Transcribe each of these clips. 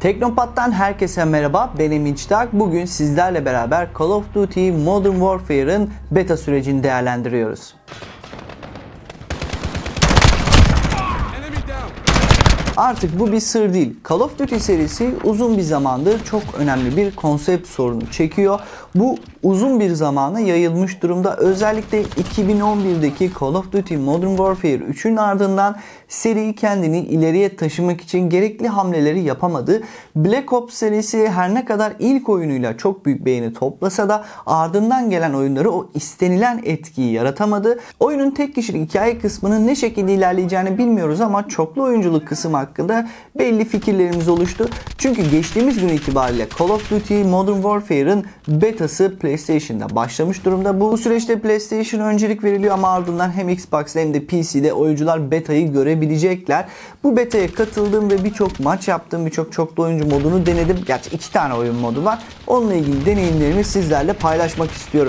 Teknopat'tan herkese merhaba, ben Emin Çıtak. Bugün sizlerle beraber Call of Duty Modern Warfare'ın beta sürecini değerlendiriyoruz. Artık bu bir sır değil. Call of Duty serisi uzun bir zamandır çok önemli bir konsept sorunu çekiyor. Bu uzun bir zamana yayılmış durumda. Özellikle 2011'deki Call of Duty Modern Warfare 3'ün ardından seri kendini ileriye taşımak için gerekli hamleleri yapamadı. Black Ops serisi her ne kadar ilk oyunuyla çok büyük beğeni toplasa da ardından gelen oyunları o istenilen etkiyi yaratamadı. Oyunun tek kişilik hikaye kısmının ne şekilde ilerleyeceğini bilmiyoruz ama çoklu oyunculuk kısmı hakkında belli fikirlerimiz oluştu. Çünkü geçtiğimiz gün itibariyle Call of Duty Modern Warfare'ın betası PlayStation'da başlamış durumda. Bu süreçte PlayStation öncelik veriliyor ama ardından hem Xbox'da hem de PC'de oyuncular betayı görebilecekler. Bu betaya katıldım ve birçok maç yaptım. Birçok çoklu oyuncu modunu denedim. Gerçi 2 tane oyun modu var. Onunla ilgili deneyimlerimi sizlerle paylaşmak istiyorum.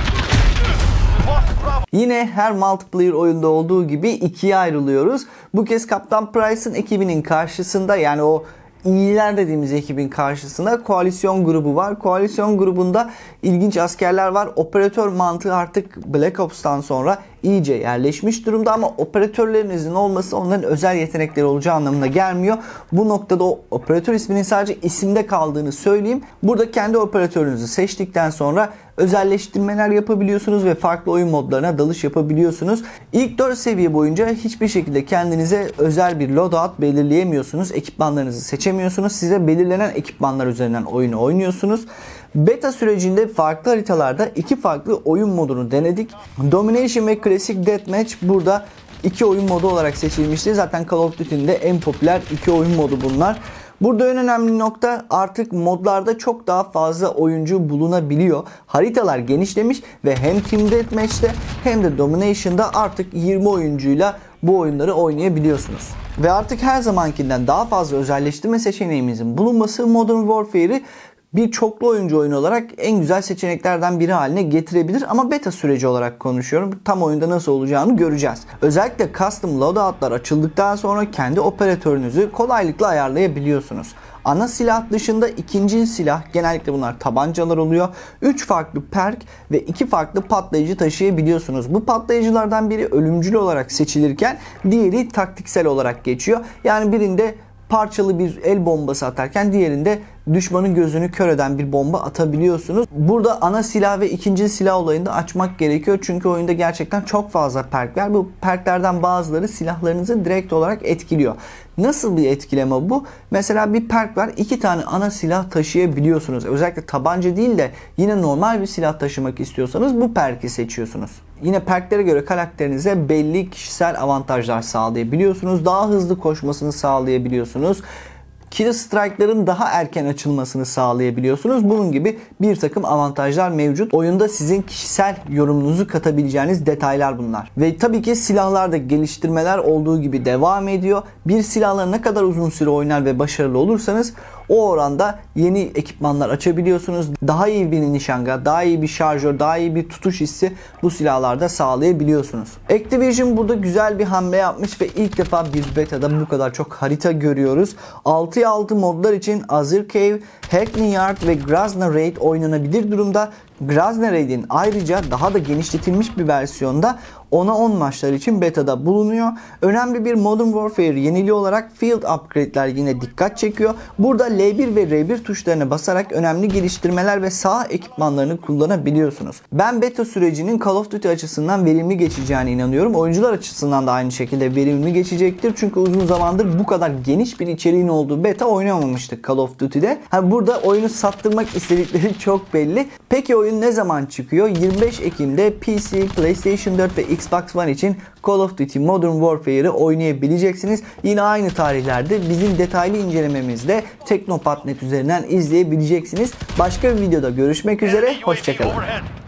Yine her multiplayer oyunda olduğu gibi ikiye ayrılıyoruz. Bu kez Kaptan Price'ın ekibinin karşısında, yani o İyiler dediğimiz ekibin karşısında koalisyon grubu var. Koalisyon grubunda ilginç askerler var. Operatör mantığı artık Black Ops'tan sonra iyice yerleşmiş durumda ama operatörlerinizin olması onların özel yetenekleri olacağı anlamına gelmiyor. Bu noktada o operatör isminin sadece isimde kaldığını söyleyeyim. Burada kendi operatörünüzü seçtikten sonra özelleştirmeler yapabiliyorsunuz ve farklı oyun modlarına dalış yapabiliyorsunuz. İlk 4 seviye boyunca hiçbir şekilde kendinize özel bir loadout belirleyemiyorsunuz. Ekipmanlarınızı seçemiyorsunuz. Size belirlenen ekipmanlar üzerinden oyunu oynuyorsunuz. Beta sürecinde farklı haritalarda 2 farklı oyun modunu denedik. Domination ve Classic Deathmatch burada 2 oyun modu olarak seçilmişti. Zaten Call of Duty'nin de en popüler 2 oyun modu bunlar. Burada en önemli nokta, artık modlarda çok daha fazla oyuncu bulunabiliyor. Haritalar genişlemiş ve hem Team Deathmatch'te hem de Domination'da artık 20 oyuncuyla bu oyunları oynayabiliyorsunuz. Ve artık her zamankinden daha fazla özelleştirme seçeneğimizin bulunması Modern Warfare'ı bir çoklu oyuncu oyunu olarak en güzel seçeneklerden biri haline getirebilir ama beta süreci olarak konuşuyorum. Tam oyunda nasıl olacağını göreceğiz. Özellikle custom loadout'lar açıldıktan sonra kendi operatörünüzü kolaylıkla ayarlayabiliyorsunuz. Ana silah dışında ikinci silah, genellikle bunlar tabancalar oluyor. 3 farklı perk ve 2 farklı patlayıcı taşıyabiliyorsunuz. Bu patlayıcılardan biri ölümcül olarak seçilirken diğeri taktiksel olarak geçiyor. Yani birinde parçalı bir el bombası atarken diğerinde düşmanın gözünü kör eden bir bomba atabiliyorsunuz. Burada ana silah ve ikinci silah olayını da açmak gerekiyor. Çünkü oyunda gerçekten çok fazla perk var. Bu perklerden bazıları silahlarınızı direkt olarak etkiliyor. Nasıl bir etkileme bu? Mesela bir perk var. 2 tane ana silah taşıyabiliyorsunuz. Özellikle tabanca değil de yine normal bir silah taşımak istiyorsanız bu perki seçiyorsunuz. Yine perklere göre karakterinize belli kişisel avantajlar sağlayabiliyorsunuz. Daha hızlı koşmasını sağlayabiliyorsunuz. Kill strike'ların daha erken açılmasını sağlayabiliyorsunuz. Bunun gibi bir takım avantajlar mevcut. Oyunda sizin kişisel yorumunuzu katabileceğiniz detaylar bunlar. Ve tabii ki silahlarda geliştirmeler olduğu gibi devam ediyor. Bir silahla ne kadar uzun süre oynar ve başarılı olursanız o oranda yeni ekipmanlar açabiliyorsunuz. Daha iyi bir nişanga, daha iyi bir şarjör, daha iyi bir tutuş hissi bu silahlarda sağlayabiliyorsunuz. Activision burada güzel bir hamle yapmış ve ilk defa bir betada bu kadar çok harita görüyoruz. 6'ya 6 modlar için Azure Cave, Hackney Yard ve Grozny Raid oynanabilir durumda. Grozny Raid'in ayrıca daha da genişletilmiş bir versiyonda 10'a 10 maçlar için betada bulunuyor. Önemli bir Modern Warfare yeniliği olarak Field Upgrade'ler yine dikkat çekiyor. Burada L1 ve R1 tuşlarına basarak önemli geliştirmeler ve sağ ekipmanlarını kullanabiliyorsunuz. Ben beta sürecinin Call of Duty açısından verimli geçeceğine inanıyorum. Oyuncular açısından da aynı şekilde verimli geçecektir. Çünkü uzun zamandır bu kadar geniş bir içeriğin olduğu beta oynamamıştık Call of Duty'de. Burada oyunu sattırmak istedikleri çok belli. Peki oyun ne zaman çıkıyor? 25 Ekim'de PC, PlayStation 4 ve Xbox One için Call of Duty Modern Warfare'ı oynayabileceksiniz. Yine aynı tarihlerde bizim detaylı incelememizde Teknopat.net üzerinden izleyebileceksiniz. Başka bir videoda görüşmek üzere. Hoşçakalın.